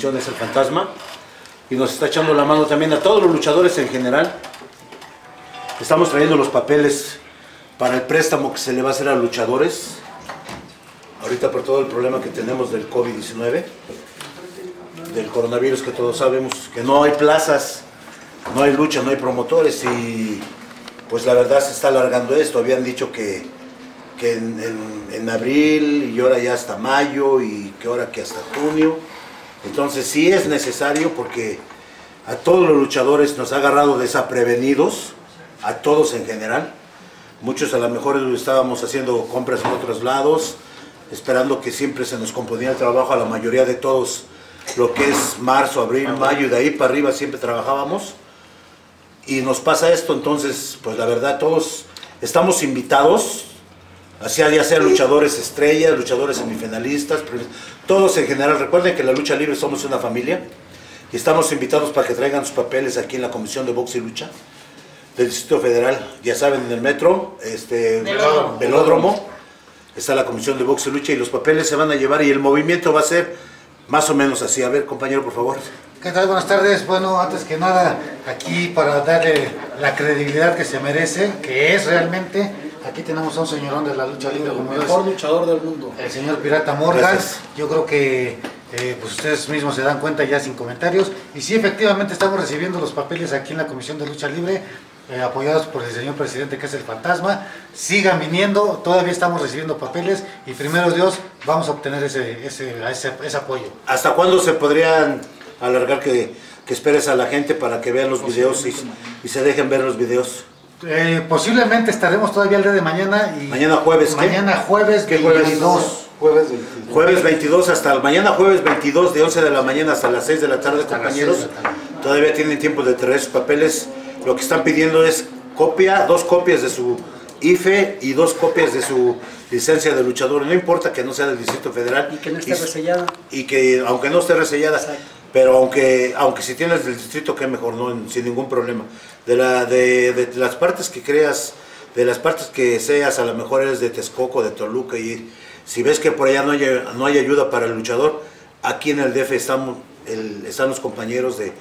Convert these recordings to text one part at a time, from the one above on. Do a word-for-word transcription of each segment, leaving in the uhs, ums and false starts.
comisión es el Fantasma y nos está echando la mano también a todos los luchadores en general. Estamos trayendo los papeles para el préstamo que se le va a hacer a los luchadores ahorita por todo el problema que tenemos del COVID diecinueve, del coronavirus, que todos sabemos que no hay plazas, no hay lucha, no hay promotores y pues la verdad se está alargando esto. Habían dicho que, que en, en, en abril y ahora ya hasta mayo y que ahora que hasta junio. Entonces sí es necesario porque a todos los luchadores nos ha agarrado desaprevenidos, a todos en general. Muchos a lo mejor estábamos haciendo compras en otros lados, esperando que siempre se nos componía el trabajo a la mayoría de todos, lo que es marzo, abril, mayo, y de ahí para arriba siempre trabajábamos. Y nos pasa esto, entonces, pues la verdad, todos estamos invitados, hacia ya sea luchadores estrellas, luchadores semifinalistas, todos en general. Recuerden que en la lucha libre somos una familia y estamos invitados para que traigan sus papeles aquí en la Comisión de Box y Lucha del Distrito Federal. Ya saben, en el metro, este, Velódromo. Velódromo, está la Comisión de Box y Lucha y los papeles se van a llevar y el movimiento va a ser más o menos así. A ver, compañero, por favor. ¿Qué tal? Buenas tardes. Bueno, antes que nada, aquí para darle la credibilidad que se merece, que es realmente, aquí tenemos a un señorón de la lucha libre, como el mejor luchador del mundo, el señor Pirata Morgan. Gracias. Yo creo que eh, pues ustedes mismos se dan cuenta ya sin comentarios. Y sí, efectivamente estamos recibiendo los papeles aquí en la Comisión de Lucha Libre, eh, apoyados por el señor presidente, que es el Fantasma. Sigan viniendo, todavía estamos recibiendo papeles y primero Dios vamos a obtener ese, ese, ese, ese apoyo. ¿Hasta cuándo se podrían alargar que, que esperes a la gente para que vean los videos y, y se dejen ver los videos? Eh, posiblemente estaremos todavía el día de mañana. Y mañana jueves, ¿qué? Mañana jueves, ¿qué veintidós. Jueves veintidós. Jueves veintidós hasta el mañana jueves veintidós de once de la mañana hasta las seis de la tarde, compañeros. Todavía tienen tiempo de traer sus papeles. Lo que están pidiendo es copia, dos copias de su I F E y dos copias de su licencia de luchador. No importa que no sea del Distrito Federal. Y que no esté resellada. Y que aunque no esté resellada. Exacto. Pero aunque aunque si tienes del distrito, que mejor, no, sin ningún problema. De, la, de, de las partes que creas, de las partes que seas, a lo mejor eres de Texcoco, de Toluca, y si ves que por allá no hay, no hay ayuda para el luchador, aquí en el D F estamos, el, están los compañeros de,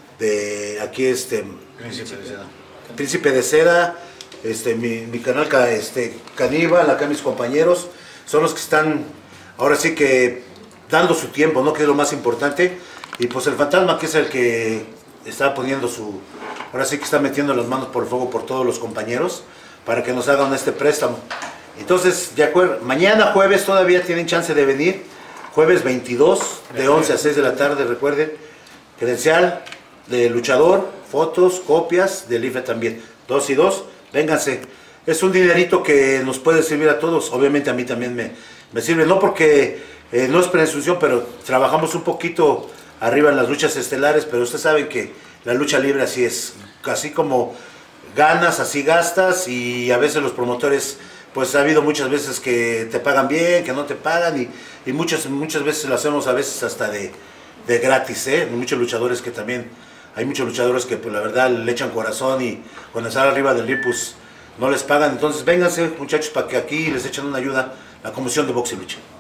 de aquí, este Príncipe de Seda, Príncipe de Seda, este, mi, mi canal este, Caníbal, acá mis compañeros, son los que están ahora sí que dando su tiempo, ¿no? Que es lo más importante. Y pues el Fantasma, que es el que está poniendo su, ahora sí que está metiendo las manos por el fuego por todos los compañeros para que nos hagan este préstamo. Entonces, de acuerdo, mañana jueves todavía tienen chance de venir, jueves veintidós, de once a seis de la tarde, recuerden, credencial de luchador, fotos, copias del I F E también, dos y dos, vénganse. Es un dinerito que nos puede servir a todos, obviamente a mí también me, me sirve, no porque eh, no es presunción, pero trabajamos un poquito arriba en las luchas estelares, pero ustedes saben que la lucha libre así es, así como ganas, así gastas, y a veces los promotores, pues ha habido muchas veces que te pagan bien, que no te pagan, y, y muchas, muchas veces lo hacemos a veces hasta de, de gratis, ¿eh? Muchos luchadores que también, hay muchos luchadores que pues la verdad le echan corazón y cuando están arriba del ring pues no les pagan. Entonces vénganse muchachos para que aquí les echen una ayuda la Comisión de Box y Lucha.